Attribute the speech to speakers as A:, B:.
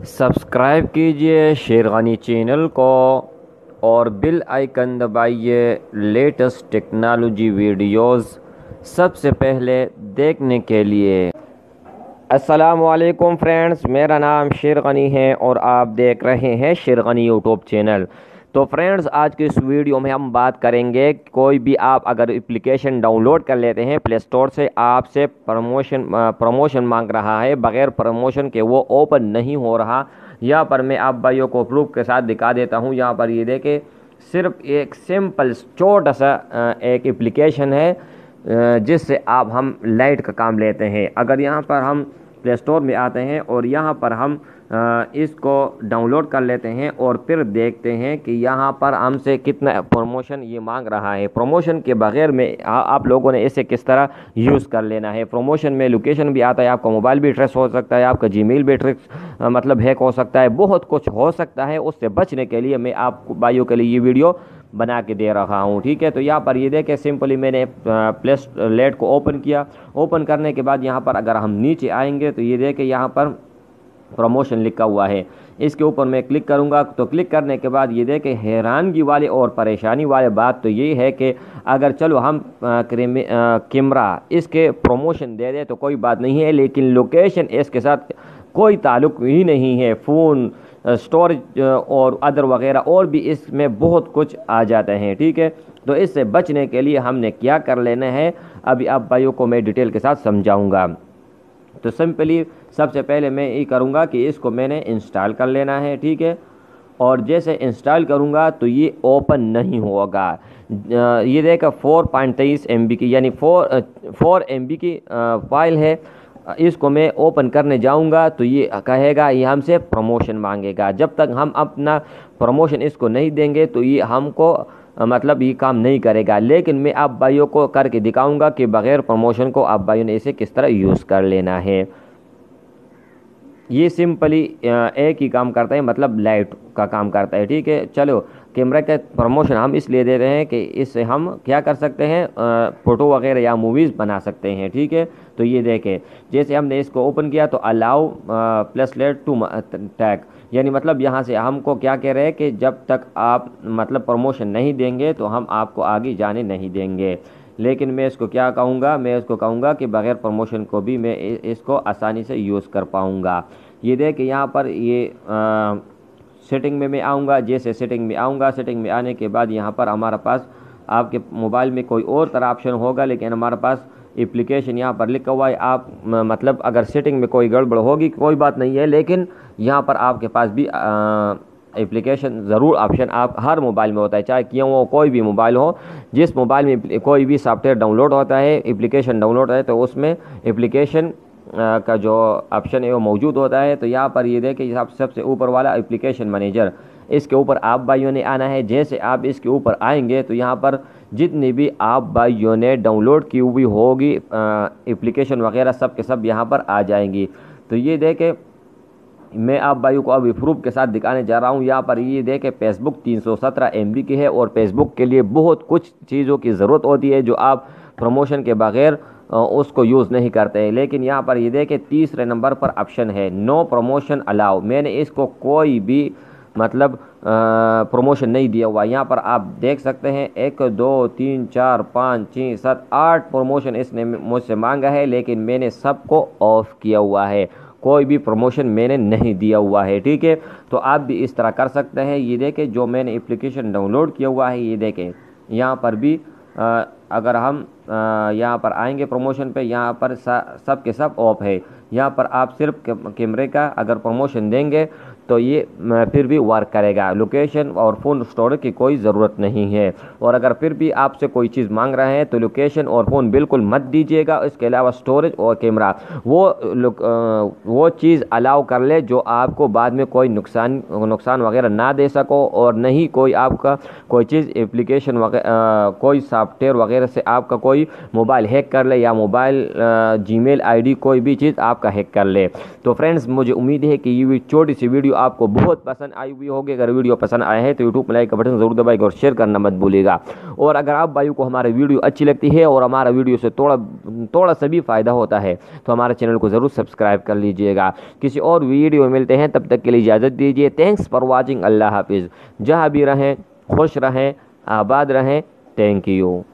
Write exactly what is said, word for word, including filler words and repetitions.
A: Subscribe कीजिए शेरगानी channel को और बेल आइकन दबाइए लेटेस्ट टेक्नोलॉजी वीडियोस सबसे पहले देखने के लिए। अस्सलामुअलैकुम फ्रेंड्स, मेरा नाम शेरगानी है और आप देख रहे हैं शेरगानी यूट्यूब चैनल। तो फ्रेंड्स, आज की इस वीडियो में हम बात करेंगे कोई भी आप अगर एप्लीकेशन डाउनलोड कर लेते हैं प्ले स्टोर से, आपसे प्रमोशन प्रमोशन मांग रहा है, बगैर प्रमोशन के वो ओपन नहीं हो रहा। यहाँ पर मैं आप भाइयों को प्रूफ के साथ दिखा देता हूँ। यहाँ पर ये देखें, सिर्फ एक सिंपल छोटा सा एक एप्लीकेशन है जिससे आप हम लाइट का काम लेते हैं। अगर यहाँ पर हम प्ले स्टोर में आते हैं और यहाँ पर हम इसको डाउनलोड कर लेते हैं और फिर देखते हैं कि यहाँ पर हमसे कितना प्रमोशन ये मांग रहा है। प्रमोशन के बगैर में आ, आप लोगों ने इसे किस तरह यूज़ कर लेना है। प्रमोशन में लोकेशन भी आता है, आपका मोबाइल भी ट्रेस हो सकता है, आपका जीमेल भी ट्रेस मतलब हैक हो सकता है, बहुत कुछ हो सकता है। उससे बचने के लिए मैं आप भाइयों के लिए ये वीडियो बना के दे रहा हूँ, ठीक है। तो यहाँ पर ये देखें, सिंपली मैंने प्लेस लेट को ओपन किया। ओपन करने के बाद यहाँ पर अगर हम नीचे आएंगे तो ये देखें, यहाँ पर प्रमोशन लिखा हुआ है। इसके ऊपर मैं क्लिक करूंगा तो क्लिक करने के बाद ये देखें, हैरानगी वाले और परेशानी वाले बात तो ये है कि अगर चलो हम कैमरा इसके प्रमोशन दे दे तो कोई बात नहीं है, लेकिन लोकेशन इसके साथ कोई ताल्लुक ही नहीं है। फ़ोन, स्टोरेज और अदर वगैरह और भी इसमें बहुत कुछ आ जाते हैं, ठीक है। तो इससे बचने के लिए हमने क्या कर लेना है, अभी आप भाइयों को मैं डिटेल के साथ समझाऊंगा। तो सिंपली सबसे पहले मैं ये करूँगा कि इसको मैंने इंस्टॉल कर लेना है, ठीक है। और जैसे इंस्टॉल करूँगा तो ये ओपन नहीं होगा। ये देखा फोर पॉइंट तेईस एम बी की यानी फोर फोर एम बी की फाइल है। इसको मैं ओपन करने जाऊंगा तो ये कहेगा, ये हमसे प्रमोशन मांगेगा। जब तक हम अपना प्रमोशन इसको नहीं देंगे तो ये हमको मतलब ये काम नहीं करेगा। लेकिन मैं आप भाइयों को करके दिखाऊंगा कि बगैर प्रमोशन को आप भाइयों ने इसे किस तरह यूज़ कर लेना है। ये सिंपली एक ही काम करता है, मतलब लाइट का काम करता है, ठीक है। चलो, कैमरा का प्रमोशन हम इसलिए दे रहे हैं कि इससे हम क्या कर सकते हैं, फ़ोटो वगैरह या मूवीज़ बना सकते हैं, ठीक है। तो ये देखें, जैसे हमने इसको ओपन किया तो allow plus let to tag, यानी मतलब यहाँ से हमको क्या कह रहे हैं कि जब तक आप मतलब प्रमोशन नहीं देंगे तो हम आपको आगे जाने नहीं देंगे। लेकिन मैं इसको क्या कहूँगा, मैं इसको कहूँगा कि बग़ैर प्रमोशन को भी मैं इसको आसानी से यूज़ कर पाऊँगा। ये देख यहाँ पर ये आ, सेटिंग में मैं आऊँगा। जैसे सेटिंग में आऊँगा, सेटिंग में आने के बाद यहाँ पर हमारे पास आपके मोबाइल में कोई और तरह ऑप्शन होगा, लेकिन हमारे पास एप्लीकेशन यहाँ पर लिखा हुआ है। आप मतलब अगर सेटिंग में कोई गड़बड़ होगी कोई बात नहीं है, लेकिन यहाँ पर आपके पास भी आ, एप्लीकेशन ज़रूर ऑप्शन आप हर मोबाइल में होता है, चाहे क्यों हो कोई भी मोबाइल हो। जिस मोबाइल में कोई भी सॉफ्टवेयर डाउनलोड होता है, एप्लीकेशन डाउनलोड है, तो उसमें एप्लीकेशन का जो ऑप्शन है वो मौजूद होता है। तो यहाँ पर ये देखें, सबसे ऊपर वाला एप्लीकेशन मैनेजर, इसके ऊपर आप भाइयों ने आना है। जैसे आप इसके ऊपर आएंगे तो यहाँ पर जितनी भी आप भाइयों ने डाउनलोड की हुई होगी एप्लीकेशन वगैरह सब के सब यहाँ पर आ जाएंगी। तो ये देखें, मैं आप भाइयों को अभी प्रूफ के साथ दिखाने जा रहा हूँ। यहाँ पर ये देखें, फेसबुक तीन सौ सत्रह एम बी की है और फेसबुक के लिए बहुत कुछ चीज़ों की ज़रूरत होती है जो आप प्रमोशन के बगैर उसको यूज़ नहीं करते हैं। लेकिन यहाँ पर ये देखें, तीसरे नंबर पर ऑप्शन है नो प्रमोशन अलाउ। मैंने इसको कोई भी मतलब प्रमोशन नहीं दिया हुआ। यहाँ पर आप देख सकते हैं, एक दो तीन चार पाँच छः सात आठ प्रमोशन इसने मुझसे मांगा है, लेकिन मैंने सबको ऑफ किया हुआ है। कोई भी प्रमोशन मैंने नहीं दिया हुआ है, ठीक है। तो आप भी इस तरह कर सकते हैं। ये देखें, जो मैंने एप्लीकेशन डाउनलोड किया हुआ है, ये देखें यहाँ पर भी आ, अगर हम यहाँ पर आएंगे प्रमोशन पे, यहाँ पर सब के सब ऑफ है। यहाँ पर आप सिर्फ कैमरे का अगर प्रमोशन देंगे तो ये फिर भी वर्क करेगा। लोकेशन और फ़ोन स्टोरेज की कोई ज़रूरत नहीं है। और अगर फिर भी आपसे कोई चीज़ मांग रहे हैं तो लोकेशन और फ़ोन बिल्कुल मत दीजिएगा। इसके अलावा स्टोरेज और कैमरा वो वो चीज़ अलाउ कर ले जो आपको बाद में कोई नुकसान नुकसान वगैरह ना दे सको, और नहीं कोई आपका कोई चीज़ एप्लीकेशन वगैरह कोई सॉफ्टवेयर वगैरह से आपका कोई मोबाइल हैक कर ले, या मोबाइल जीमेल आईडी कोई भी चीज़ आपका हैक कर ले। तो फ्रेंड्स, मुझे उम्मीद है कि ये छोटी सी वीडियो वीडियो आपको बहुत पसंद आई हुई होगी। अगर वीडियो पसंद आए हैं तो यूट्यूब में लाइक का बटन ज़रूर दबाइएगा और शेयर करना मत भूलिएगा। और अगर आप भाइयों को हमारी वीडियो अच्छी लगती है और हमारा वीडियो से थोड़ा थोड़ा सा भी फ़ायदा होता है तो हमारे चैनल को ज़रूर सब्सक्राइब कर लीजिएगा। किसी और वीडियो में मिलते हैं, तब तक के लिए इजाज़त दीजिए। Thanks for watching. अल्लाह हाफिज़। जहाँ भी रहें खुश रहें, आबाद रहें। Thank you.